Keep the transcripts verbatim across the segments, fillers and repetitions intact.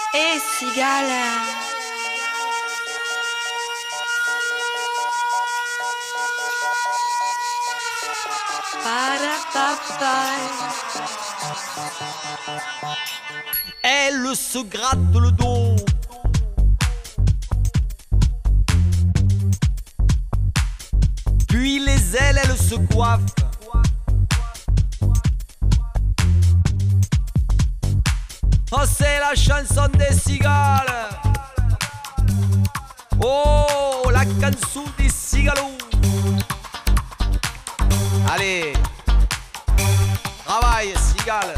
Et cigale. Elle se gratte le dos. Puis les ailes, elle se coiffe. Oh, c'est la chanson des cigales. Oh, la canson des cigalos. Allez, travaille, cigale.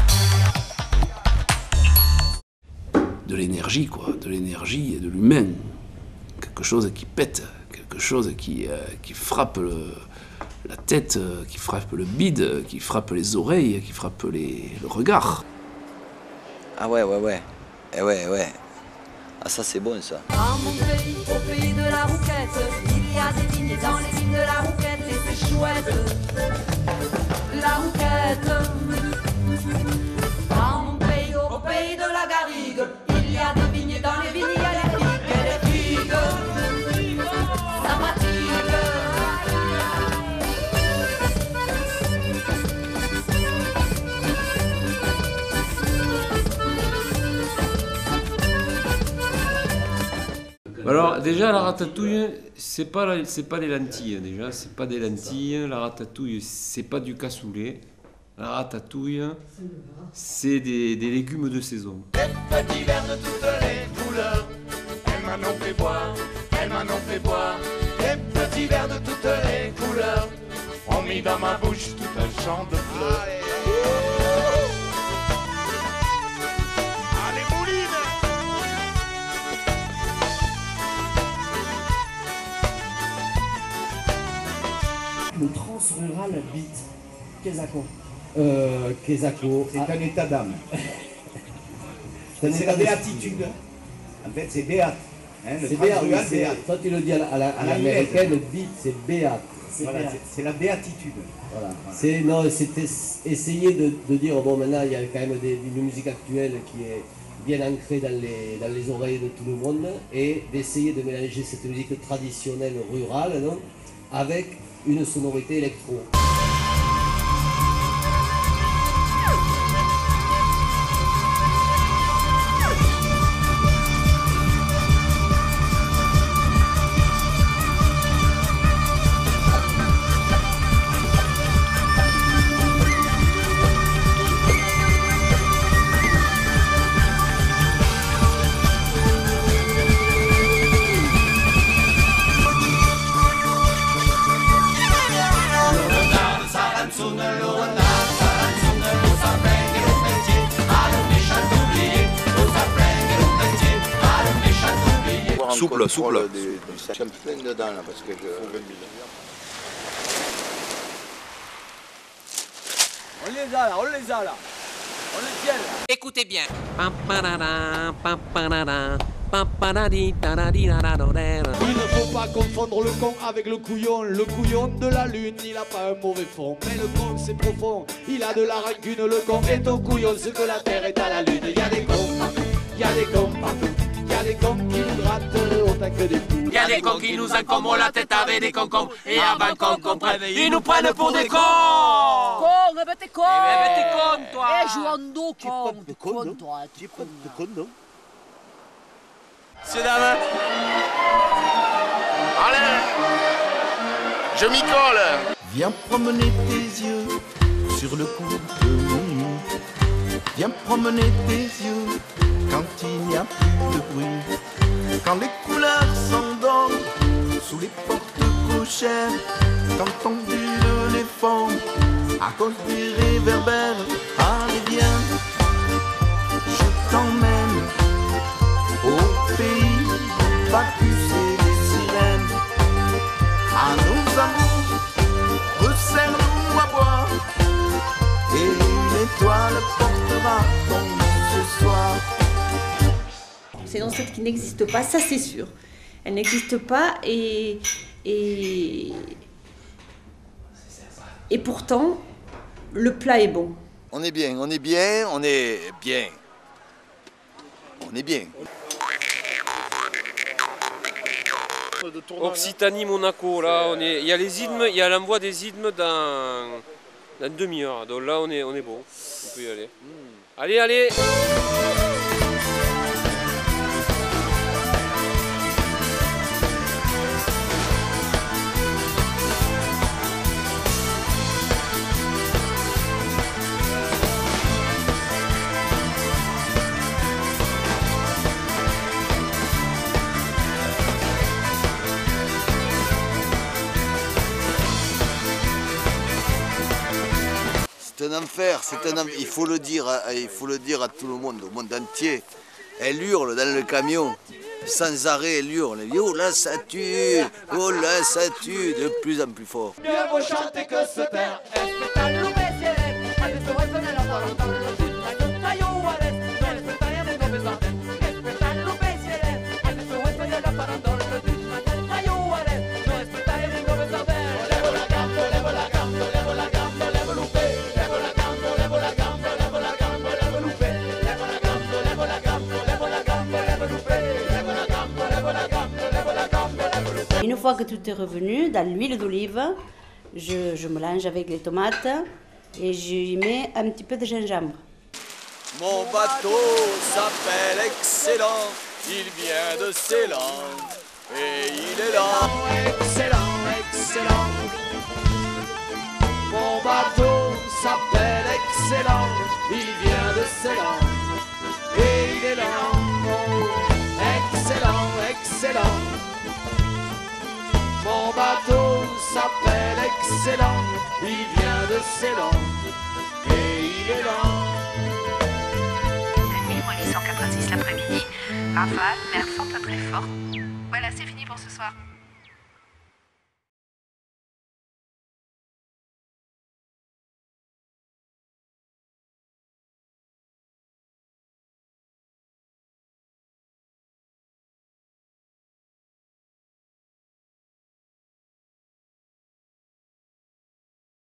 De l'énergie, quoi, de l'énergie et de l'humain. Quelque chose qui pète, quelque chose qui, euh, qui frappe le, la tête, euh, qui frappe le bide, qui frappe les oreilles, qui frappe les, le regard. Ah ouais, ouais, ouais. Eh ouais, ouais. Ah ça c'est bon ça. Dans mon pays, au pays de la rouquette, il y a des vignes dans les vignes de la rouquette et c'est chouette. La rouquette. Dans mon pays, au pays de la garrigue, il y a des vignes dans les vignes, il y a les figues et les figues. Sympathique. Alors déjà la ratatouille, c'est pas la, c'est pas des lentilles déjà, c'est pas des lentilles. La ratatouille, c'est pas du cassoulet. La ratatouille, c'est des, des légumes de saison. Les petits verres de toutes les couleurs, elle m'en ont fait boire, elle m'en ont fait boire. Les petits verres de toutes les couleurs ont mis dans ma bouche tout un champ de fleurs. Le Transrural Beat, Quesaco. Euh, Quesaco. C'est ah. un état d'âme. C'est C'est la béatitude. En fait, c'est béat. Hein, c'est béat, oui, béat. Toi, tu le dis à l'américaine, le beat, c'est béat. Voilà, c'est la béatitude. Voilà. C'est non, c'était essayer de, de dire bon, maintenant il y a quand même des, une musique actuelle qui est bien ancrée dans les, dans les oreilles de tout le monde et d'essayer de mélanger cette musique traditionnelle rurale, non, avec une sonorité électro. Souple, souple. Je suis plein dedans là parce que je... On les a là, on les a là. On les tient là. Écoutez bien. Il ne faut pas confondre le con avec le couillon. Le couillon de la lune, il a pas un mauvais fond. Mais le con c'est profond, il a de la rancune. Le con est au couillon, ce que la terre est à la lune. Il y a des cons partout, il y a des cons partout. Il y a des cons qui nous grattent autant que des fous. Il y a des cons qui nous encombrent la tête avec des concombres. Et avant qu'on comprenne, ils nous prennent pour des cons. Con, eh ben t'es con. Eh ben t'es con, toi. Eh, joue en dos, con. T'es con, toi. Tu es pas de con, non? Messieurs, dames. Allez, je m'y colle. Viens promener tes yeux sur le cours de minuit. Viens promener tes yeux quand il n'y a plus de bruit. Quand les couleurs s'endorment sous les portes cochères. Quand on brûle les fonds à cause des réverbères. Allez viens, je t'emmène au pays Bacchus et des sirènes. À nos amours, resserre-nous à boire. Et une étoile portera ton nom ce soir. C'est une recette qui n'existe pas, ça c'est sûr. Elle n'existe pas et, et, et pourtant, le plat est bon. On est bien, on est bien, on est bien. On on est bien. Occitanie, Monaco, là, on est, il y a les idmes, il y a l'envoi des idmes dans, dans une demi-heure. Donc là, on est, on est bon, on peut y aller. Mmh. Allez, allez! C'est un enfer, c'est un enfer. Il faut le dire, il faut le dire à tout le monde, au monde entier. Elle hurle dans le camion, sans arrêt elle hurle. Elle dit, oh là ça tue, oh là ça tue, de plus en plus fort. Mieux vaut chanter que se taire. Une fois que tout est revenu, dans l'huile d'olive, je, je mélange avec les tomates et j'y mets un petit peu de gingembre. Mon bateau s'appelle Excellent, il vient de Ceylan et il est là. Excellent, excellent. Mon bateau s'appelle Excellent, il vient de Ceylan et il est là. Excellent, excellent. Mon bateau s'appelle Excellent, il vient de Ceylan et il est là. mille cent quatre-vingt-six l'après-midi, rafale, mer forte à très forte. Voilà, c'est fini pour ce soir.